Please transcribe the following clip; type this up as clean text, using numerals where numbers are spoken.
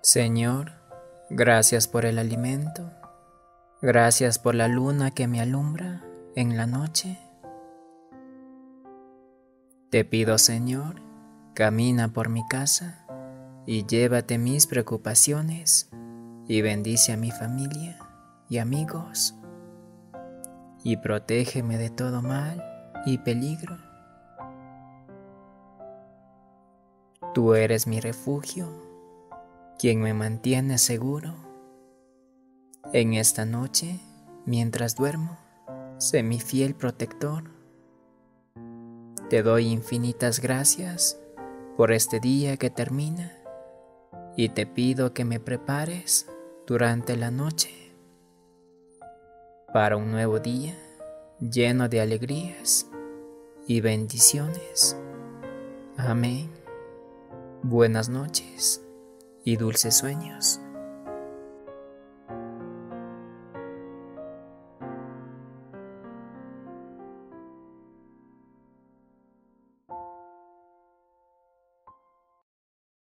Señor, gracias por el alimento, gracias por la luna que me alumbra en la noche. Te pido, Señor, camina por mi casa y llévate mis preocupaciones y bendice a mi familia y amigos y protégeme de todo mal y peligro. Tú eres mi refugio, quien me mantiene seguro. En esta noche, mientras duermo, sé mi fiel protector. Te doy infinitas gracias por este día que termina y te pido que me prepares durante la noche para un nuevo día lleno de alegrías y bendiciones. Amén. Buenas noches y dulces sueños.